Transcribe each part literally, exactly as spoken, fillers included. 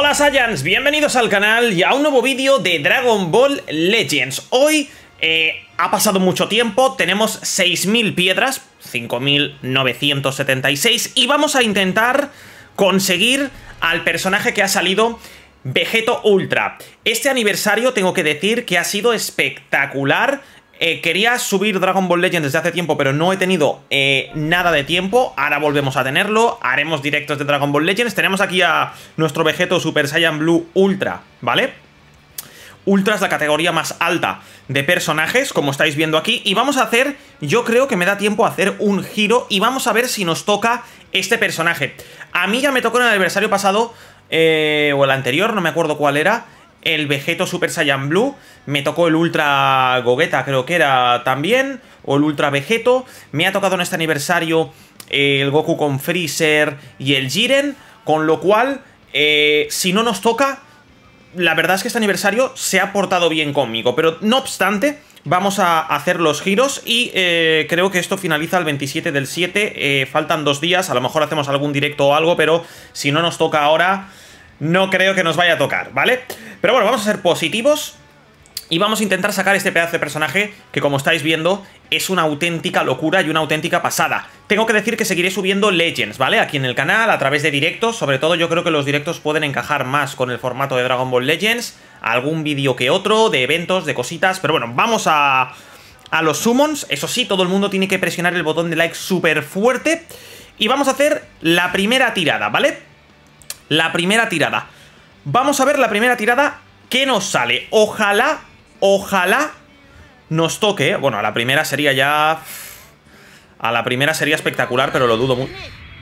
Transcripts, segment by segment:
Hola Saiyans, bienvenidos al canal y a un nuevo vídeo de Dragon Ball Legends. Hoy eh, ha pasado mucho tiempo, tenemos seis mil piedras, cinco mil novecientos setenta y seis, y vamos a intentar conseguir al personaje que ha salido, Vegito Ultra. Este aniversario tengo que decir que ha sido espectacular. Eh, quería subir Dragon Ball Legends desde hace tiempo, pero no he tenido eh, nada de tiempo. Ahora volvemos a tenerlo, haremos directos de Dragon Ball Legends. Tenemos aquí a nuestro Vegito Super Saiyan Blue Ultra, ¿vale? Ultra es la categoría más alta de personajes, como estáis viendo aquí. Y vamos a hacer, yo creo que me da tiempo a hacer un giro y vamos a ver si nos toca este personaje. A mí ya me tocó en el aniversario pasado, eh, o el anterior, no me acuerdo cuál era, el Vegito Super Saiyan Blue. Me tocó el Ultra Gogeta, creo que era también, o el Ultra Vegeto. Me ha tocado en este aniversario eh, el Goku con Freezer y el Jiren. Con lo cual, eh, si no nos toca, la verdad es que este aniversario se ha portado bien conmigo. Pero no obstante, vamos a hacer los giros y eh, creo que esto finaliza el veintisiete del siete. eh, Faltan dos días, a lo mejor hacemos algún directo o algo, pero si no nos toca ahora, no creo que nos vaya a tocar, ¿vale? Pero bueno, vamos a ser positivos y vamos a intentar sacar este pedazo de personaje que, como estáis viendo, es una auténtica locura y una auténtica pasada. Tengo que decir que seguiré subiendo Legends, ¿vale? Aquí en el canal, a través de directos. Sobre todo yo creo que los directos pueden encajar más con el formato de Dragon Ball Legends. Algún vídeo que otro, de eventos, de cositas. Pero bueno, vamos a, a los summons. Eso sí, todo el mundo tiene que presionar el botón de like súper fuerte. Y vamos a hacer la primera tirada, ¿vale? La primera tirada. Vamos a ver la primera tirada que nos sale. Ojalá, ojalá nos toque. Bueno, a la primera sería ya... A la primera sería espectacular, pero lo dudo mucho.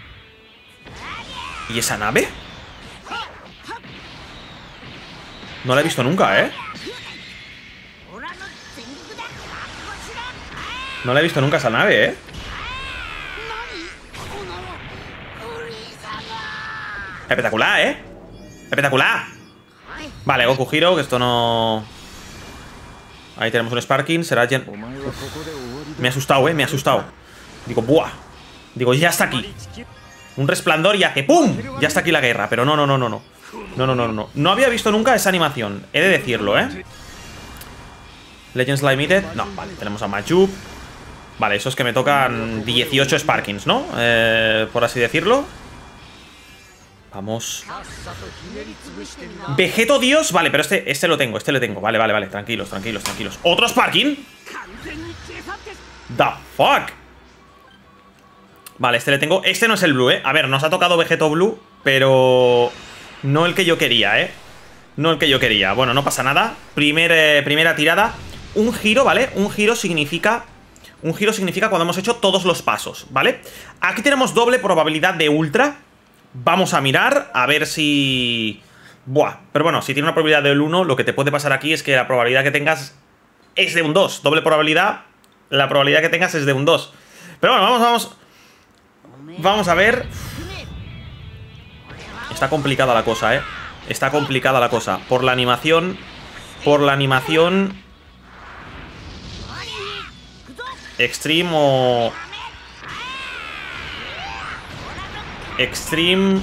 ¿Y esa nave? No la he visto nunca, ¿eh? No la he visto nunca esa nave, ¿eh? Espectacular, ¿eh? Espectacular. Vale, Goku Hero, que esto no... Ahí tenemos un Sparking, será Gen... Uf. Me ha asustado, ¿eh? Me ha asustado. Digo, ¡buah! Digo, ya está aquí. Un resplandor y hace ¡pum! Ya está aquí la guerra, pero no, no, no, no, no. No, no, no, no. No había visto nunca esa animación, he de decirlo, ¿eh? Legends Limited. No, vale, tenemos a Machup. Vale, eso es que me tocan dieciocho Sparkings, ¿no? Eh, por así decirlo. Vamos. Vegeto Dios. Vale, pero este, este lo tengo, este lo tengo. Vale, vale, vale, tranquilos, tranquilos, tranquilos. ¿Otro Sparking? The fuck. Vale, este le tengo. Este no es el Blue, ¿eh? A ver, nos ha tocado Vegeto Blue, pero no el que yo quería, ¿eh? No el que yo quería. Bueno, no pasa nada. Primer, eh, primera tirada. Un giro, ¿vale? Un giro significa... Un giro significa cuando hemos hecho todos los pasos, ¿vale? Aquí tenemos doble probabilidad de Ultra. Vamos a mirar, a ver si... Buah, pero bueno, si tiene una probabilidad del uno, lo que te puede pasar aquí es que la probabilidad que tengas es de un dos. Doble probabilidad, la probabilidad que tengas es de un dos. Pero bueno, vamos, vamos... Vamos a ver... Está complicada la cosa, ¿eh? Está complicada la cosa. Por la animación... Por la animación... Extreme o... Extreme.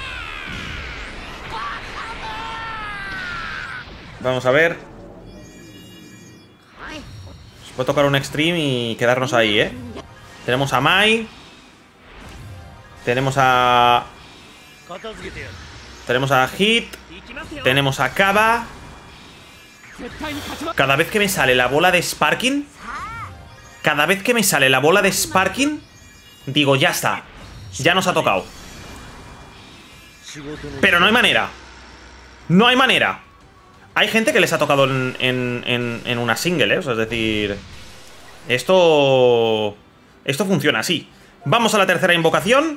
Vamos a ver. Nos puede tocar un Extreme y quedarnos ahí, ¿eh? Tenemos a Mai. Tenemos a... Tenemos a Hit. Tenemos a Kaba. Cada vez que me sale la bola de Sparking, Cada vez que me sale la bola de Sparking, digo, ya está. Ya nos ha tocado. Pero no hay manera. No hay manera. Hay gente que les ha tocado en, en, en, en una single, ¿eh? O sea, es decir... Esto... Esto funciona así. Vamos a la tercera invocación.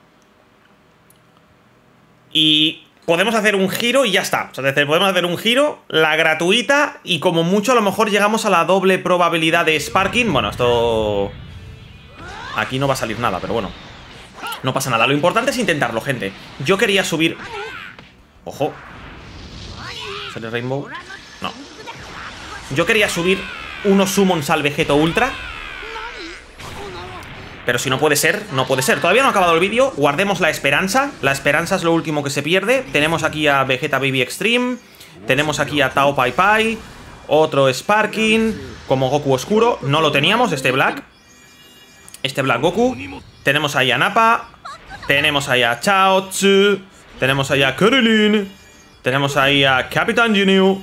Y podemos hacer un giro y ya está. O sea, es decir, podemos hacer un giro, la gratuita, y como mucho a lo mejor llegamos a la doble probabilidad de Sparking. Bueno, esto... Aquí no va a salir nada, pero bueno. No pasa nada, lo importante es intentarlo, gente. Yo quería subir... Ojo. ¿Sale Rainbow? No. Yo quería subir unos summons al Vegeto Ultra, Pero si no puede ser, no puede ser. Todavía no ha acabado el vídeo. Guardemos la esperanza. La esperanza es lo último que se pierde. Tenemos aquí a Vegeta Baby Extreme. Tenemos aquí a Tao Pai Pai. Otro Sparking. Como Goku Oscuro. No lo teníamos, este Black. Este Black Goku. Tenemos ahí a Nappa. Tenemos ahí a Chaozu. Tenemos ahí a Krillin. Tenemos ahí a Capitán Ginyu.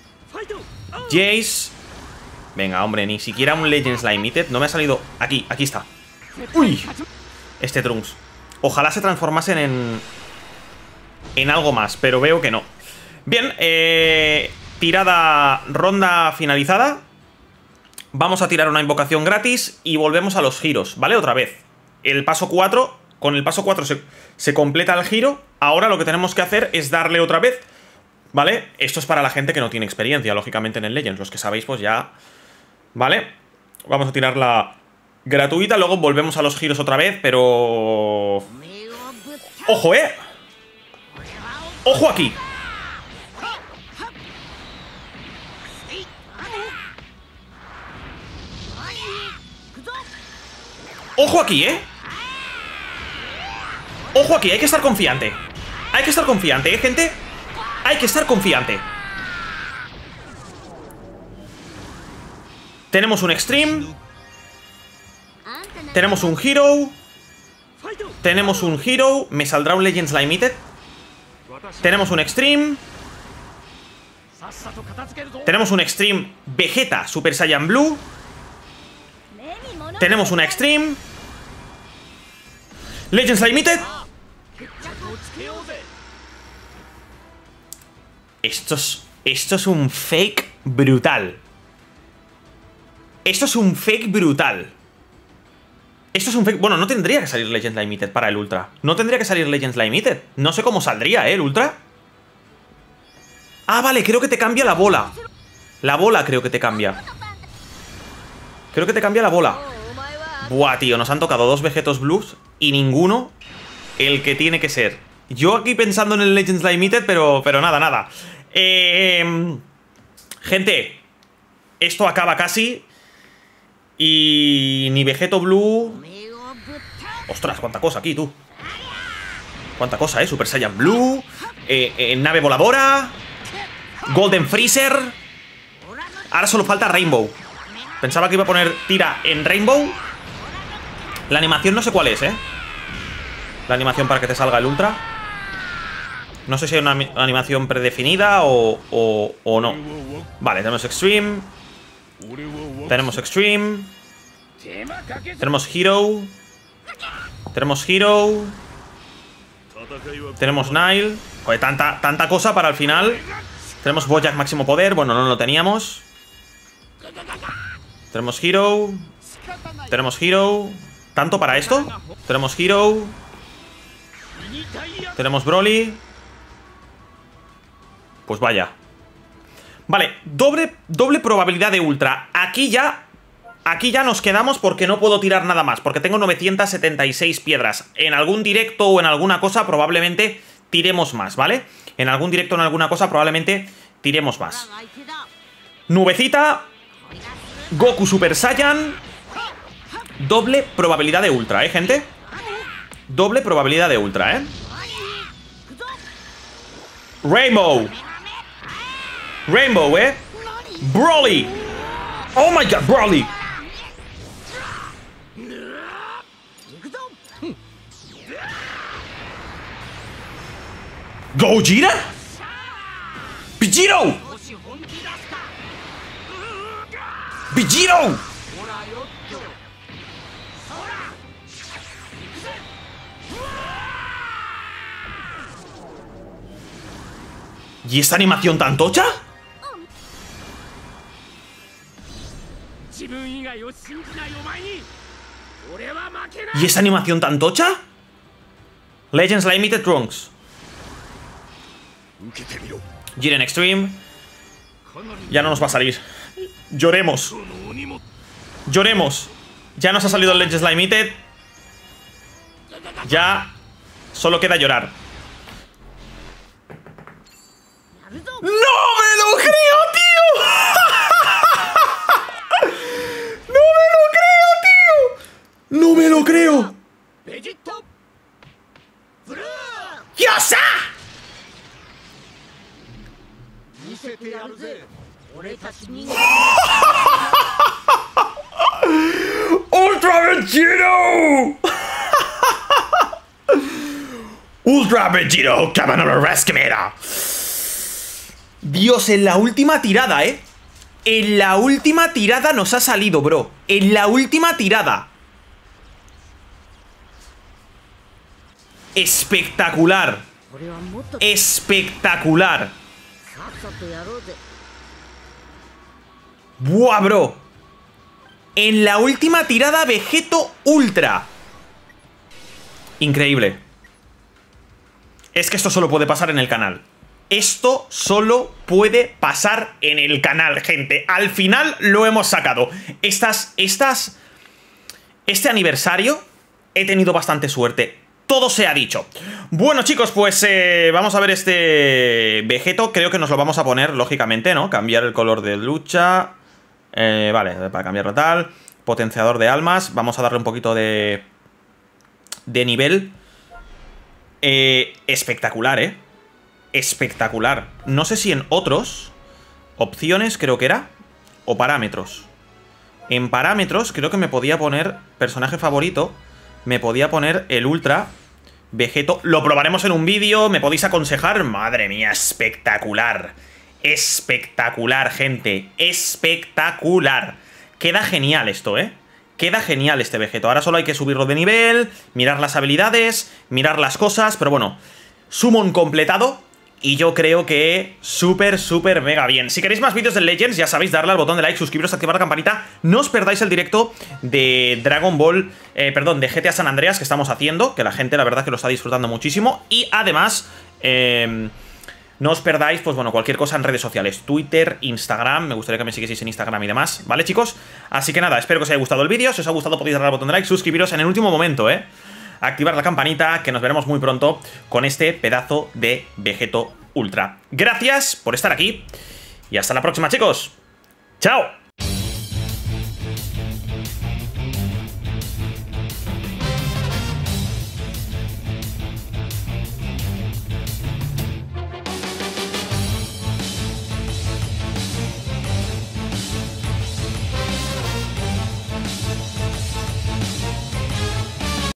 Jace. Venga, hombre, ni siquiera un Legends Limited. No me ha salido... Aquí, aquí está. ¡Uy! Este Trunks. Ojalá se transformasen en... En algo más, pero veo que no. Bien, eh... tirada... Ronda finalizada. Vamos a tirar una invocación gratis y volvemos a los giros, ¿vale? Otra vez. El paso cuatro... Con el paso cuatro se, se completa el giro. Ahora lo que tenemos que hacer es darle otra vez, ¿vale? Esto es para la gente que no tiene experiencia, lógicamente, en el Legends. Los que sabéis, pues ya... ¿Vale? Vamos a tirarla gratuita. Luego volvemos a los giros otra vez, pero... ¡Ojo, eh! ¡Ojo aquí! ¡Ojo aquí, eh! ¡Ojo aquí! Hay que estar confiante. Hay que estar confiante, ¿eh, gente? Hay que estar confiante. Tenemos un Extreme. Tenemos un Hero. Tenemos un Hero. Me saldrá un Legends Limited. Tenemos un Extreme. Tenemos un Extreme Vegeta Super Saiyan Blue. Tenemos una Extreme Legends Limited. Esto es, esto es un fake brutal. Esto es un fake brutal. Esto es un fake... Bueno, no tendría que salir Legends Limited para el Ultra. No tendría que salir Legends Limited. No sé cómo saldría, ¿eh? El Ultra. Ah, vale, creo que te cambia la bola. La bola creo que te cambia. Creo que te cambia la bola. Buah, tío, nos han tocado dos Vegetos Blues y ninguno el que tiene que ser. Yo aquí pensando en el Legends Limited, pero, pero nada, nada. Eh, gente, esto acaba casi. Y ni Vegeto Blue. Ostras, cuánta cosa aquí, tú. Cuánta cosa, eh. Super Saiyan Blue. Eh, eh, nave voladora. Golden Freezer. Ahora solo falta Rainbow. Pensaba que iba a poner tira en Rainbow. La animación no sé cuál es, eh. La animación para que te salga el Ultra. No sé si hay una animación predefinida o, o, o no. Vale, tenemos Extreme. Tenemos Extreme. Tenemos Hero. Tenemos Hero. Tenemos Nile. Joder, tanta, tanta cosa para el final. Tenemos Bojack máximo poder. Bueno, no lo teníamos. Tenemos Hero. Tenemos Hero. ¿Tanto para esto? Tenemos Hero. Tenemos Broly. Pues vaya. Vale, doble, doble probabilidad de Ultra. Aquí ya... Aquí ya nos quedamos porque no puedo tirar nada más. Porque tengo novecientas setenta y seis piedras. En algún directo o en alguna cosa probablemente tiremos más, ¿vale? En algún directo o en alguna cosa probablemente tiremos más. Nubecita. Goku Super Saiyan. Doble probabilidad de Ultra, ¿eh, gente? Doble probabilidad de Ultra, ¿eh? Rainbow. Rainbow, ¿eh? Broly. Oh my god, Broly. Gogeta. Vegito. Vegito. ¿Y esta animación tan tocha? ¿Y esa animación tan tocha? Legends Limited Trunks. Jiren Extreme. Ya no nos va a salir. Lloremos. Lloremos. Ya nos ha salido el Legends Limited. Ya solo queda llorar. ¡No me lo creo, tío! ¡No me lo creo, tío! ¡No me lo lo creo! ¡Yosa! ¡Ultra Vegito! ¡Ultra Vegito! ¡Cabanero Rescamera! Dios, en la última tirada, ¿eh? En la última tirada nos ha salido, bro. En la última tirada. Espectacular. Espectacular. Buah, bro. En la última tirada, Vegeto Ultra. Increíble. Es que esto solo puede pasar en el canal. Esto solo puede pasar en el canal, gente. Al final lo hemos sacado. Estas, estas... Este aniversario he tenido bastante suerte. Todo se ha dicho. Bueno, chicos, pues eh, vamos a ver este Vegeto. Creo que nos lo vamos a poner, lógicamente, ¿no? Cambiar el color de lucha. Eh, vale, para cambiarlo tal. Potenciador de almas. Vamos a darle un poquito de... De nivel. Eh, espectacular, ¿eh? Espectacular. No sé si en otros opciones creo que era, o parámetros. En parámetros creo que me podía poner personaje favorito. Me podía poner el Ultra Vegeto. Lo probaremos en un vídeo. ¿Me podéis aconsejar? Madre mía, espectacular. Espectacular, gente. Espectacular. Queda genial esto, ¿eh? Queda genial este Vegeto. Ahora solo hay que subirlo de nivel, mirar las habilidades, mirar las cosas. Pero bueno, Summon completado. Y yo creo que súper, súper mega bien. Si queréis más vídeos de Legends, ya sabéis, darle al botón de like, suscribiros, activar la campanita. No os perdáis el directo de Dragon Ball, eh, perdón, de G T A San Andreas que estamos haciendo, que la gente la verdad que lo está disfrutando muchísimo. Y además, eh, no os perdáis, pues bueno, cualquier cosa en redes sociales, Twitter, Instagram. Me gustaría que me siguieseis en Instagram y demás, ¿vale, chicos? Así que nada, espero que os haya gustado el vídeo. Si os ha gustado podéis darle al botón de like, suscribiros en el último momento, ¿eh? Activar la campanita, que nos veremos muy pronto con este pedazo de Vegeto Ultra. Gracias por estar aquí y hasta la próxima, chicos. ¡Chao!